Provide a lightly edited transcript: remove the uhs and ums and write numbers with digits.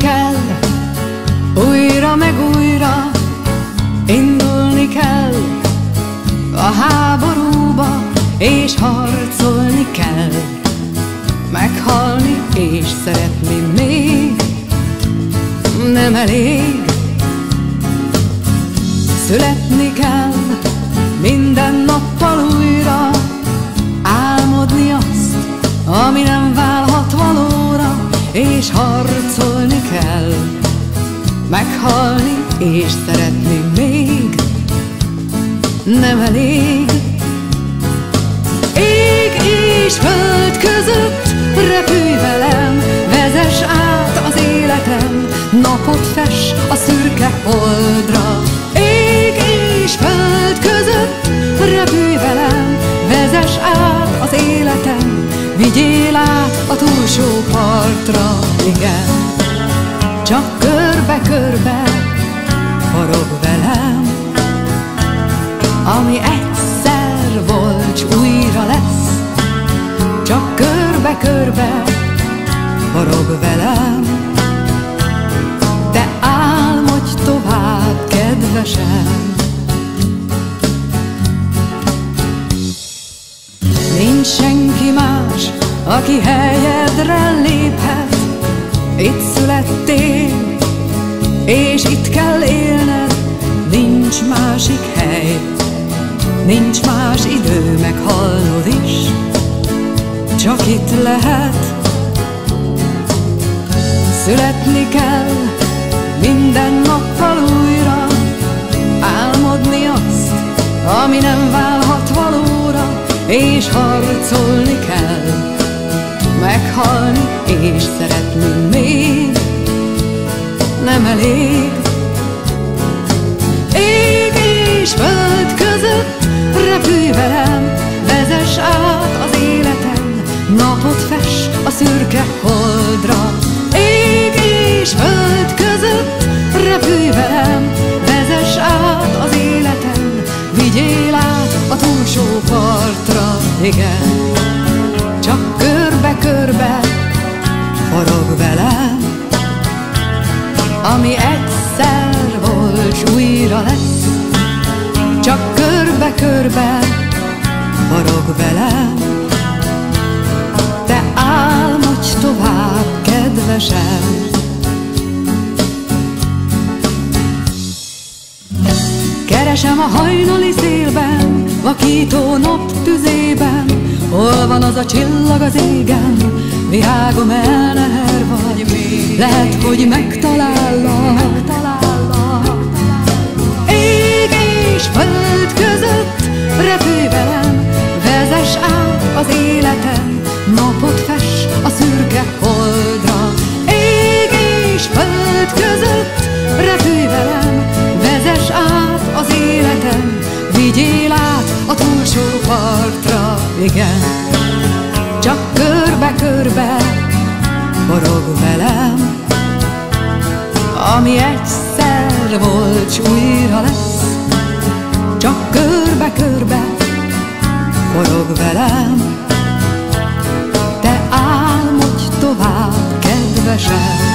kell, újra meg újra, indulni kell a háborúba, és harcolni kell, meghalni és szeretni még nem elég. Születni kell minden nappal újra, álmodni azt, ami nem válhat valóra, és harcolni kell, meghalni és szeretni még nem elég. Ég és föld között, repülj velem, vezess át az életen, napot fess a szürke holdra. Ég és föld között, repülj velem, vezess át az életen, vigyél át a túlsó partra, igen. Csak körbe-körbe forog velem, ami egyszer volt, s újra lesz. Csak körbe-körbe forog velem, te álmodj tovább, kedvesem. Nincs senki más, aki helyedre léphet. Itt születtél, és itt kell élned. Nincs másik hely, nincs más idő, meghalnod is csak itt lehet. Születni kell minden nappal újra, álmodni azt, ami nem válhat valóra, és harcolni kell, meghalni és szeretni még nem elég. Ég és föld között, repülj velem, vezess át az életen, napot fess a szürke holdra. Ég és föld között, repülj velem, vezess át az életen, vigyél át a túlsó partra, igen. Csak körbe-körbe forog velem, ami egyszer volt, s újra lesz. Csak körbe-körbe forog velem, te álmodj tovább, kedvesem. Keresem a hajnali szélben, vakító nap tüzében, hol van az a csillag az égen, virágom, elneher vagy még, lehet, hogy megtalállak. Ég és föld között, repülj velem, vezess át az életen, napot fess a szürke holdra. Ég és föld között, repülj velem, vezess át az életen, vigyél át a túlsó partra, igen. Csak körbe-körbe forog velem, ami egyszer volt, s újra lesz. Csak körbe-körbe forog velem, te álmodj tovább, kedvesem.